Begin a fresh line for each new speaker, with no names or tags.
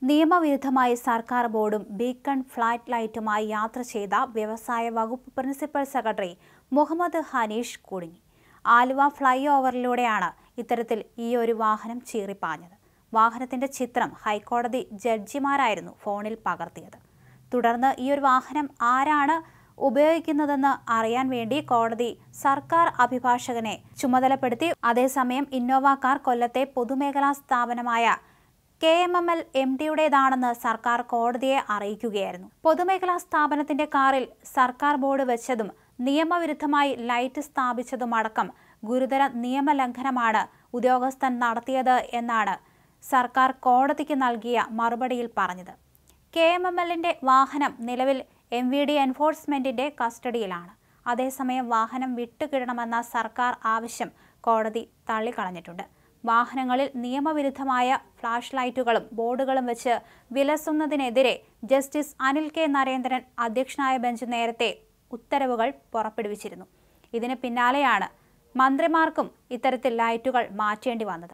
നിയമവിരുദ്ധമായി സർക്കാർ ബോർഡും ബീക്കൺ ഫ്ലാറ്റ് ലൈറ്റുമായി യാത്ര ചെയ്ത വ്യവസായ വകുപ്പ് പ്രിൻസിപ്പൽ സെക്രട്ടറി മുഹമ്മദ് ഹനീഷ് കുടുങ്ങി. ആലുവ ഫ്ലൈ ഓവറിലൂടെയാണ് ഇത്തരത്തിൽ ഈയൊരു വാഹനം ചീറിപ്പാഞ്ഞത്. വാഹനത്തിന്റെ ചിത്രം ഹൈക്കോടതി ജഡ്ജിമാരായിരുന്നു ഫോണിൽ പകർത്തിയത്. തുടർന്ന് ഈയൊരു വാഹനം ആരാണ് ഉപയോഗിക്കുന്നതെന്ന് അറിയാൻ വേണ്ടി കോടതി സർക്കാർ അഭിഭാഷകനെ ചുമതലപ്പെടുത്തി. അതേസമയം ഇന്നോവ കാർ കൊല്ലത്തെ പൊതുമേഖലാ സ്ഥാപനമായ KMML MDയുടേതാണെന്ന് സർക്കാർ കോടതിയെ അറിയിക്കുകയായിരുന്നു. പൊതുമേഖലാ സ്ഥാപനത്തിന്റെ കാറിൽ സർക്കാർ ബോർഡ് വെച്ചതും നിയമവിരുദ്ധമായി ലൈറ്റ് സ്ഥാപിച്ചതുമടക്കം ഗുരുതര നിയമലംഘനമാണ് ഉദ്യോഗസ്ഥൻ നടത്തിയത് എന്നാണ് സർക്കാർ കോടതിക്ക് നൽകിയ മറുപടിയിൽ പറഞ്ഞത്. KMMLന്റെ വാഹനം നിലവിൽ MVD എൻഫോഴ്സ്മെന്റിന്റെ കസ്റ്റഡിയിലാണ്. അതേസമയം വാഹനം വിട്ടുകിടണമെന്ന സർക്കാർ ആവശ്യം കോടതി തള്ളിക്കളഞ്ഞിട്ടുണ്ട്. വാഹനങ്ങളിൽ നിയമവിരുദ്ധമായ ഫ്ലാഷ് ലൈറ്റുകളും ബോർഡുകളും വെച്ച് വിലസുന്നതിനെതിരെ ജസ്റ്റിസ് അനിൽ K. നരേന്ദ്രൻ അധ്യക്ഷനായ ബെഞ്ച് നേരത്തെ ഉത്തരവുകൾ പുറപ്പെടുവിച്ചിരുന്നു. ഇതിന് പിന്നാലെയാണ് മന്ത്രിമാർക്കും ഇത്തരത്തിൽ ലൈറ്റുകൾ മാറ്റേണ്ടി വന്നത്.